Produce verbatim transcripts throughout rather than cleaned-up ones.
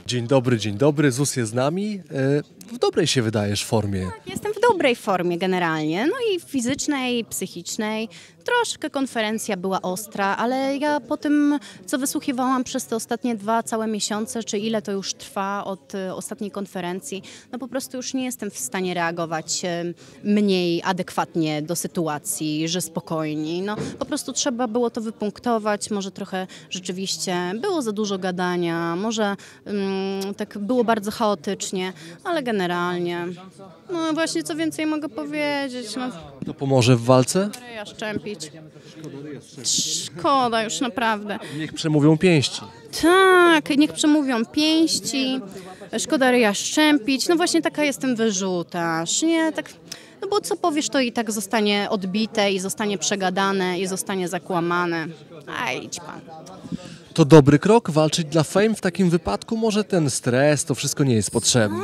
Dzień dobry, dzień dobry, Zus jest z nami. W dobrej się wydajesz formie. Tak, jestem w dobrej formie generalnie, no i fizycznej, i psychicznej. Troszkę konferencja była ostra, ale ja po tym, co wysłuchiwałam przez te ostatnie dwa całe miesiące, czy ile to już trwa od e, ostatniej konferencji, no po prostu już nie jestem w stanie reagować e, mniej adekwatnie do sytuacji, że spokojniej. No po prostu trzeba było to wypunktować, może trochę rzeczywiście było za dużo gadania, może mm, tak było bardzo chaotycznie, ale generalnie, no właśnie co więcej mogę powiedzieć, no. To pomoże w walce? Ryja szczępić. Szkoda już naprawdę. Niech przemówią pięści. Tak, niech przemówią pięści. Szkoda ryja szczępić. No właśnie taka jestem wyrzutarz. Nie, tak... No bo co powiesz, to i tak zostanie odbite i zostanie przegadane i zostanie zakłamane. A idź pan. To dobry krok walczyć dla fame w takim wypadku? Może ten stres, to wszystko nie jest potrzebne?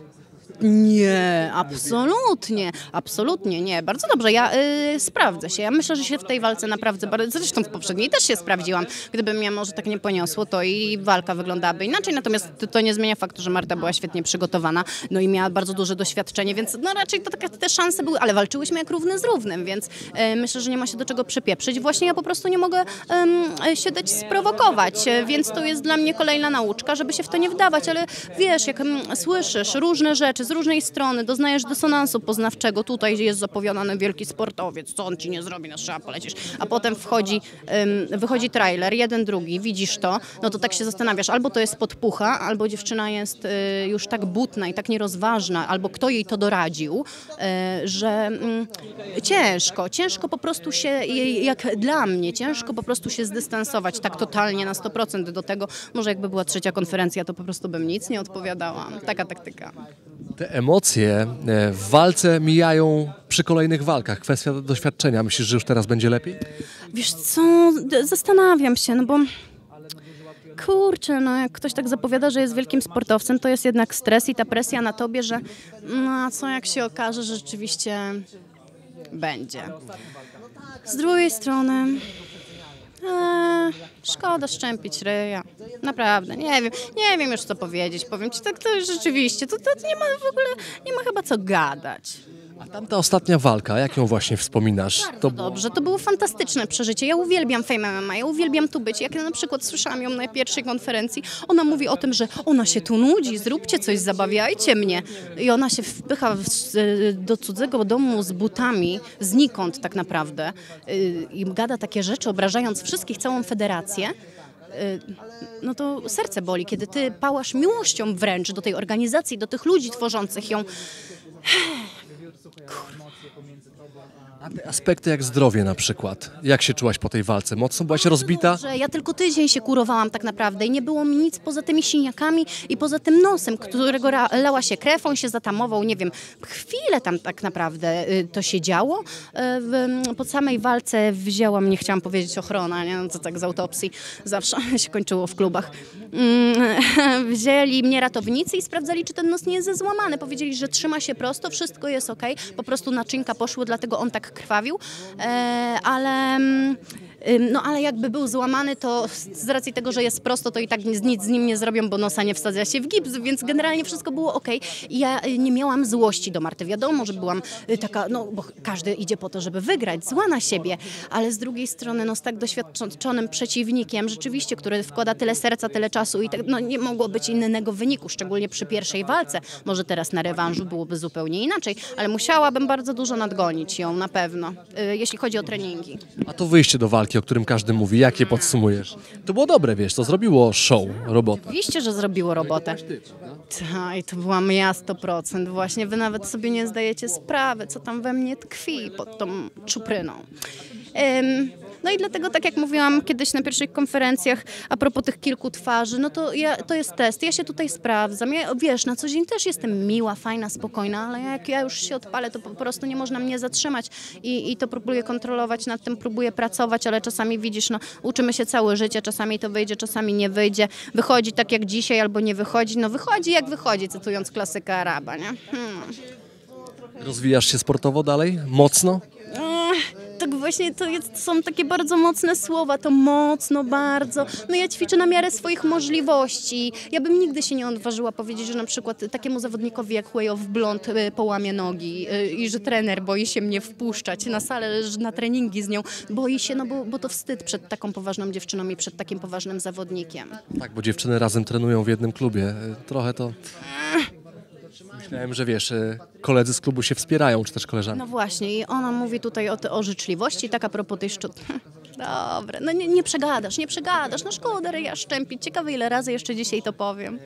Nie, absolutnie, absolutnie nie. Bardzo dobrze, ja y, sprawdzę się. Ja myślę, że się w tej walce naprawdę, bardzo, zresztą w poprzedniej też się sprawdziłam. Gdyby mnie może tak nie poniosło, to i walka wyglądałaby inaczej. Natomiast to, to nie zmienia faktu, że Marta była świetnie przygotowana, no i miała bardzo duże doświadczenie, więc no raczej to takie te szanse były, ale walczyłyśmy jak równy z równym, więc y, myślę, że nie ma się do czego przypieprzyć. Właśnie ja po prostu nie mogę y, się dać sprowokować, y, więc to jest dla mnie kolejna nauczka, żeby się w to nie wdawać, ale wiesz, jak y, słyszysz różne rzeczy z różnej strony, doznajesz dysonansu poznawczego, tutaj jest zapowiadany wielki sportowiec, co on ci nie zrobi, na strzała polecisz, a potem wchodzi, ym, wychodzi trailer, jeden, drugi, widzisz to, no to tak się zastanawiasz, albo to jest podpucha, albo dziewczyna jest y, już tak butna i tak nierozważna, albo kto jej to doradził, y, że y, ciężko, ciężko po prostu się, jak dla mnie, ciężko po prostu się zdystansować tak totalnie na sto procent do tego, może jakby była trzecia konferencja, to po prostu bym nic nie odpowiadała, taka taktyka. Te emocje w walce mijają przy kolejnych walkach. Kwestia doświadczenia. Myślisz, że już teraz będzie lepiej? Wiesz co, zastanawiam się, no bo kurczę, no jak ktoś tak zapowiada, że jest wielkim sportowcem, to jest jednak stres i ta presja na tobie, że no a co jak się okaże, że rzeczywiście będzie. Z drugiej strony... Eee, szkoda szczępić ryja. Naprawdę, nie wiem, nie wiem już co powiedzieć. Powiem ci, tak to rzeczywiście, to, to nie ma w ogóle, nie ma chyba co gadać. A tamta ostatnia walka, jak ją właśnie wspominasz? To dobrze, to było fantastyczne przeżycie. Ja uwielbiam Fame M M A, ja uwielbiam tu być. Jak ja na przykład słyszałam ją na pierwszej konferencji, ona mówi o tym, że ona się tu nudzi, zróbcie coś, zabawiajcie mnie. I ona się wpycha w, do cudzego domu z butami, znikąd tak naprawdę. I gada takie rzeczy, obrażając wszystkich, całą federację. No to serce boli, kiedy ty pałasz miłością wręcz do tej organizacji, do tych ludzi tworzących ją. A te aspekty jak zdrowie na przykład. Jak się czułaś po tej walce? Mocno byłaś rozbita? Dobrze, ja tylko tydzień się kurowałam tak naprawdę i nie było mi nic poza tymi siniakami i poza tym nosem, którego lała się krew, on się zatamował, nie wiem, chwilę tam tak naprawdę to się działo. Po samej walce wzięłam, nie chciałam powiedzieć ochrona, nie? No to tak z autopsji zawsze się kończyło w klubach. Wzięli mnie ratownicy i sprawdzali, czy ten nos nie jest złamany. Powiedzieli, że trzyma się prosto, wszystko jest okej, po prostu naczynka poszły, dlatego on tak krwawił, ale, no, ale jakby był złamany, to z racji tego, że jest prosto, to i tak nic z nim nie zrobią, bo nosa nie wsadza się w gips, więc generalnie wszystko było okej. I ja nie miałam złości do Marty. Wiadomo, że byłam taka, no bo każdy idzie po to, żeby wygrać, zła na siebie, ale z drugiej strony no, z tak doświadczonym przeciwnikiem, rzeczywiście, który wkłada tyle serca, tyle czasu i tak, no, nie mogło być innego wyniku, szczególnie przy pierwszej walce. Może teraz na rewanżu byłoby zupełnie inaczej, ale musiałabym bardzo dużo nadgonić ją, na pewno, jeśli chodzi o treningi. A to wyjście do walki, o którym każdy mówi, jak je podsumujesz? To było dobre, wiesz, to zrobiło show, robotę. Oczywiście, że zrobiło robotę. Tak, i to byłam ja sto procent. Właśnie wy nawet sobie nie zdajecie sprawy, co tam we mnie tkwi pod tą czupryną. Um, No i dlatego, tak jak mówiłam kiedyś na pierwszych konferencjach, a propos tych kilku twarzy, no to ja, to jest test. Ja się tutaj sprawdzam. Ja, wiesz, na co dzień też jestem miła, fajna, spokojna, ale jak ja już się odpalę, to po prostu nie można mnie zatrzymać i, i to próbuję kontrolować, nad tym próbuję pracować, ale czasami widzisz, no uczymy się całe życie, czasami to wyjdzie, czasami nie wyjdzie. Wychodzi tak jak dzisiaj albo nie wychodzi. No wychodzi jak wychodzi, cytując klasyka Araba, nie? Hmm. Rozwijasz się sportowo dalej? Mocno? Tak właśnie to, jest, to są takie bardzo mocne słowa, to mocno, bardzo. No ja ćwiczę na miarę swoich możliwości. Ja bym nigdy się nie odważyła powiedzieć, że na przykład takiemu zawodnikowi jak Way of Blonde y, połamie nogi y, i że trener boi się mnie wpuszczać na salę, że na treningi z nią. Boi się, no bo, bo to wstyd przed taką poważną dziewczyną i przed takim poważnym zawodnikiem. Tak, bo dziewczyny razem trenują w jednym klubie. Trochę to... Myślałem, że wiesz, koledzy z klubu się wspierają, czy też koleżanki. No właśnie i ona mówi tutaj o, te, o życzliwości, tak a propos tej szczot... Dobra, no nie, nie przegadasz, nie przegadasz, no szkoda ryja szczępić. Ciekawe ile razy jeszcze dzisiaj to powiem.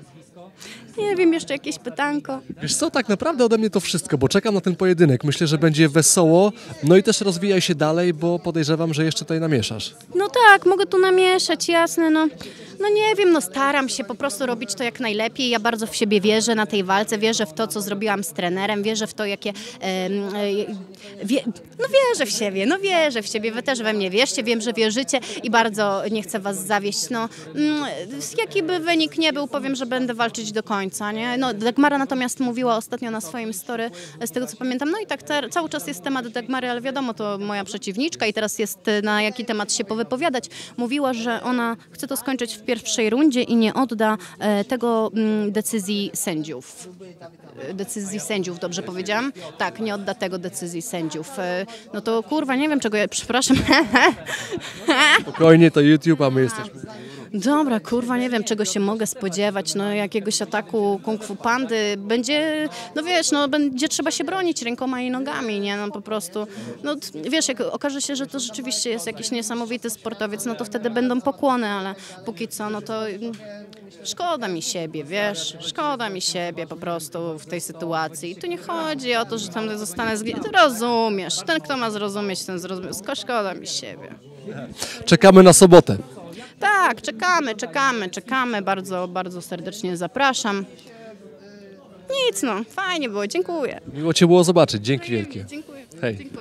Nie wiem, jeszcze jakieś pytanko. Wiesz co, tak naprawdę ode mnie to wszystko, bo czekam na ten pojedynek. Myślę, że będzie wesoło, no i też rozwijaj się dalej, bo podejrzewam, że jeszcze tutaj namieszasz. No tak, mogę tu namieszać, jasne, no. No nie wiem, no staram się po prostu robić to jak najlepiej. Ja bardzo w siebie wierzę na tej walce, wierzę w to, co zrobiłam z trenerem, wierzę w to, jakie... E, e, wie, no wierzę w siebie, no wierzę w siebie. Wy też we mnie wierzcie, wiem, że wierzycie i bardzo nie chcę was zawieść. No, mm, jaki by wynik nie był, powiem, że będę walczyć do końca, nie? No Dagmara natomiast mówiła ostatnio na swoim story, z tego co pamiętam, no i tak te, cały czas jest temat Dagmary, ale wiadomo, to moja przeciwniczka i teraz jest na jaki temat się powypowiadać. Mówiła, że ona chce to skończyć w pierwszej rundzie i nie odda e, tego m, decyzji sędziów. E, decyzji sędziów, dobrze powiedziałam? Tak, nie odda tego decyzji sędziów. E, no to kurwa, nie wiem czego ja, przepraszam. Spokojnie, to YouTube, a my jesteśmy... Dobra, kurwa, nie wiem czego się mogę spodziewać, no jakiegoś ataku Kung Fu Pandy, będzie, no wiesz, no będzie trzeba się bronić rękoma i nogami, nie, no po prostu, no t- wiesz, jak okaże się, że to rzeczywiście jest jakiś niesamowity sportowiec, no to wtedy będą pokłony, ale póki co, no to mm, szkoda mi siebie, wiesz, szkoda mi siebie po prostu w tej sytuacji i tu nie chodzi o to, że tam zostanę zgnięty, ty rozumiesz, ten kto ma zrozumieć, ten zrozumie, szkoda mi siebie. Czekamy na sobotę. Tak, czekamy, czekamy, czekamy. Bardzo, bardzo serdecznie zapraszam. Nic no, fajnie było, dziękuję. Miło Cię było zobaczyć. Dzięki wielkie. Dziękuję. Hej. Dziękuję.